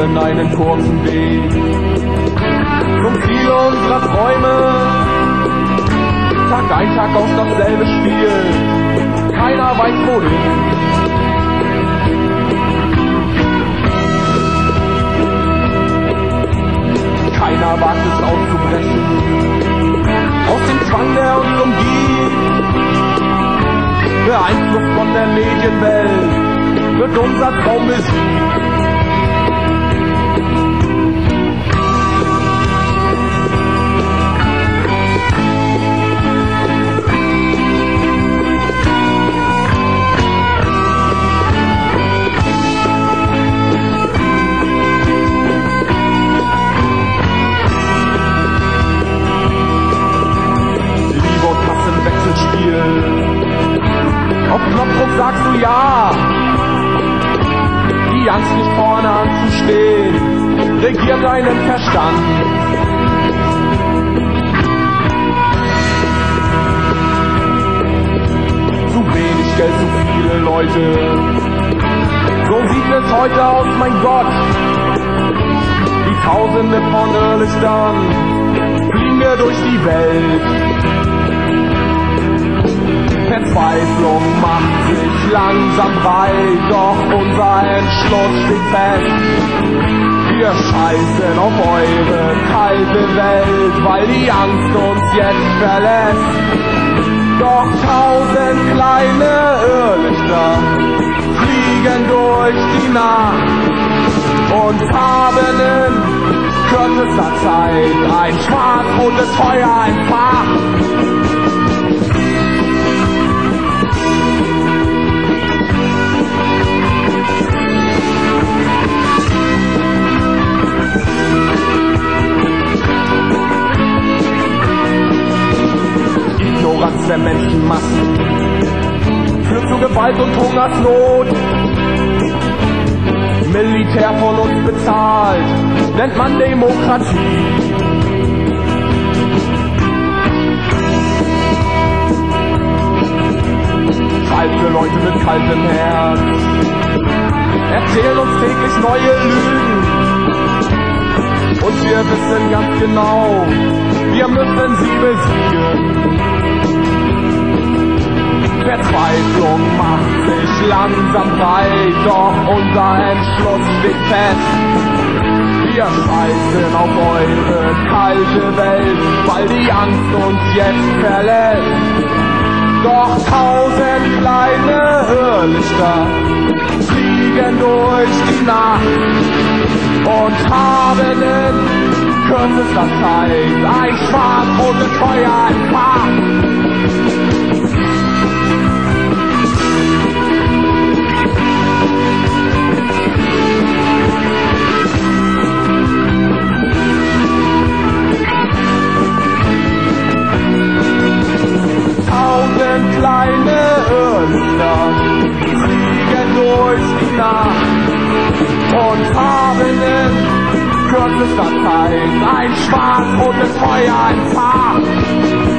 haben einen kurzen Weg zum Ziel unserer Träume. Tag ein, Tag aus dasselbe Spiel, keiner weiß wohin. Keiner wagt es auszubrechen aus dem Zwang, der uns umgibt. Beeinflusst von der Medienwelt wird unser Traum besiegt. Auf Knopfdruck sagst du ja, die Angst nicht vorne anzustehen, regiert deinen Verstand. Zu wenig Geld, zu viele Leute, so sieht es heute aus, mein Gott. Die Tausende von Irrlichtern fliegen wir durch die Welt. Verzweiflung macht sich langsam breit, doch unser Entschluss steht fest. Wir scheißen auf eure kalte Welt, weil die Angst uns jetzt verlässt. Doch 1000 kleine Irrlichter fliegen durch die Nacht und haben in kürzester Zeit ein schwarz-rotes Feuer entfacht. Ignoranz der Menschenmassen führt zu Gewalt und Hungersnot. Militär von uns bezahlt, nennt man Demokratie. Kalte Leute mit kaltem Herz erzählen uns täglich neue Lügen. Und wir wissen ganz genau, wir müssen sie besiegen. Verzweiflung macht sich langsam breit, doch unser Entschluss steht fest. Wir scheißen auf eure kalte Welt, weil die Angst uns jetzt verlässt. Doch 1000 kleine Irrlichter fliegen durch die Nacht und haben in kürzester Zeit ein schwarz-rotes Feuer entfacht. Kleine Irrlichter fliegen durch die Nacht und haben in kürzester Zeit ein schwarz-rotes Feuer entfacht.